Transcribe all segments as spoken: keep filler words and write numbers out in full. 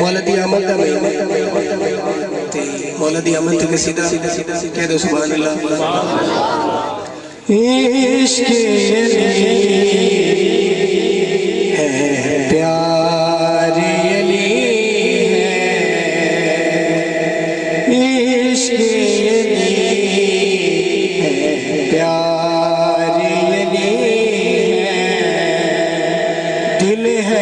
مولا دی آمد دا مہینہ مولا دی آمد تے سیدھا کہہ دو سبحان اللہ عشق علی ہے پیار علی ہے عشق علی ہے پیار علی ہے دل ہے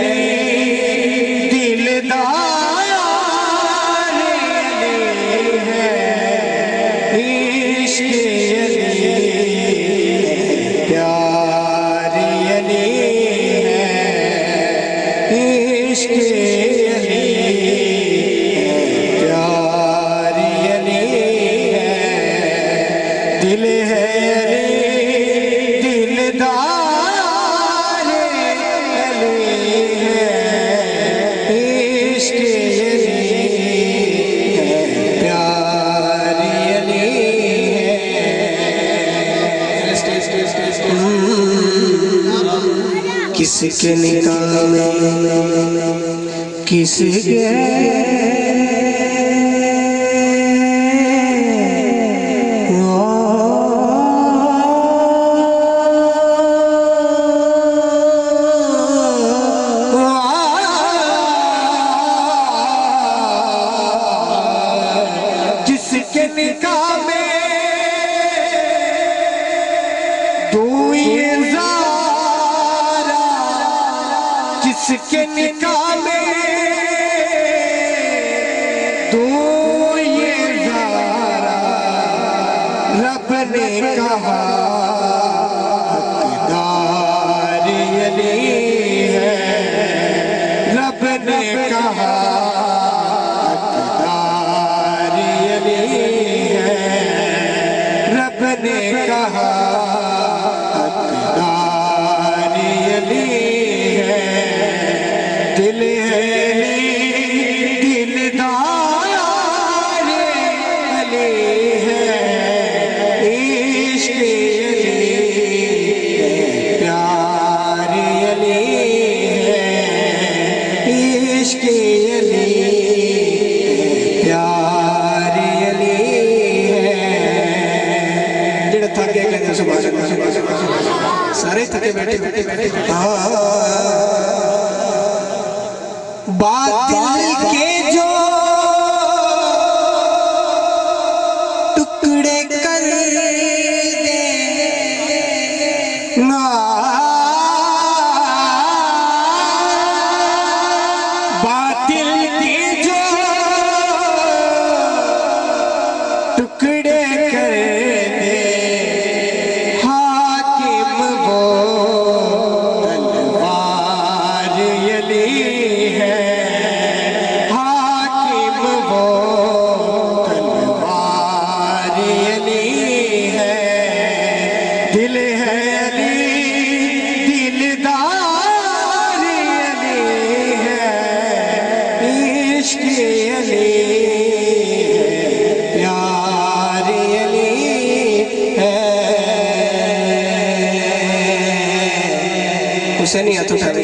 کس کے نکاح میں کس کے جس کے نکاح میں دوئی جس کے نکاح میں تو یہ زارا رب نے کہا حقدار علی ہے رب نے کہا حقدار علی ہے رب نے کہا حقدار علی دل ہے دلدار علی ہے عشق علی پیار علی ہے عشق علی پیار علی ہے جڑا تھکے کہتے سبحان اللہ سارے تھکے بیٹھے بیٹھے بیٹھے باطل کے جو ٹکڑے کر دے نا باطل کے جو ٹکڑے کر دے حاکم وہ تلوار علی ہے دل ہے علی دلدار علی ہے عشق علی پیار علی ہے حسینی ہاتھ اٹھا